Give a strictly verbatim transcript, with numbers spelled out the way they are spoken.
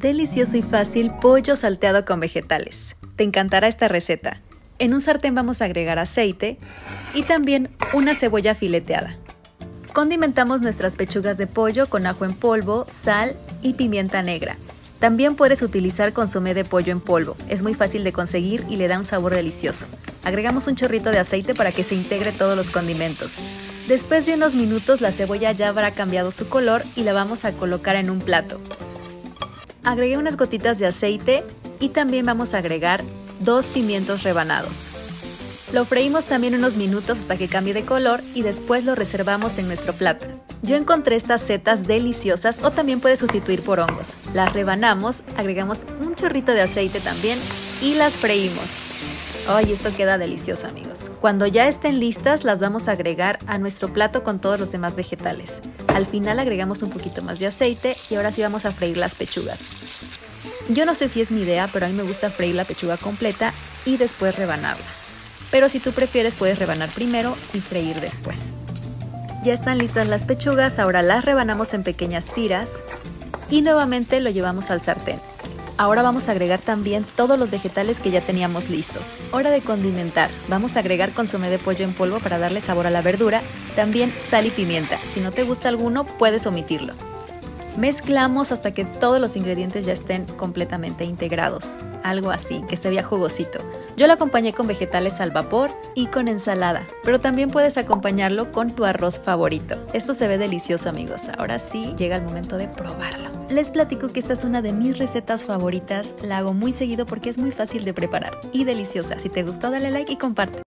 Delicioso y fácil pollo salteado con vegetales. Te encantará esta receta. En un sartén vamos a agregar aceite y también una cebolla fileteada. Condimentamos nuestras pechugas de pollo con ajo en polvo, sal y pimienta negra. También puedes utilizar consomé de pollo en polvo, es muy fácil de conseguir y le da un sabor delicioso. Agregamos un chorrito de aceite para que se integre todos los condimentos. Después de unos minutos la cebolla ya habrá cambiado su color y la vamos a colocar en un plato. Agregué unas gotitas de aceite y también vamos a agregar dos pimientos rebanados. Lo freímos también unos minutos hasta que cambie de color y después lo reservamos en nuestro plato. Yo encontré estas setas deliciosas o también puedes sustituir por hongos. Las rebanamos, agregamos un chorrito de aceite también y las freímos. ¡Ay, esto queda delicioso, amigos! Cuando ya estén listas, las vamos a agregar a nuestro plato con todos los demás vegetales. Al final agregamos un poquito más de aceite y ahora sí vamos a freír las pechugas. Yo no sé si es mi idea, pero a mí me gusta freír la pechuga completa y después rebanarla. Pero si tú prefieres, puedes rebanar primero y freír después. Ya están listas las pechugas, ahora las rebanamos en pequeñas tiras y nuevamente lo llevamos al sartén. Ahora vamos a agregar también todos los vegetales que ya teníamos listos. Hora de condimentar. Vamos a agregar consomé de pollo en polvo para darle sabor a la verdura, también sal y pimienta. Si no te gusta alguno, puedes omitirlo. Mezclamos hasta que todos los ingredientes ya estén completamente integrados. Algo así, que se vea jugosito. Yo lo acompañé con vegetales al vapor y con ensalada, pero también puedes acompañarlo con tu arroz favorito. Esto se ve delicioso, amigos. Ahora sí, llega el momento de probarlo. Les platico que esta es una de mis recetas favoritas. La hago muy seguido porque es muy fácil de preparar y deliciosa. Si te gustó, dale like y comparte.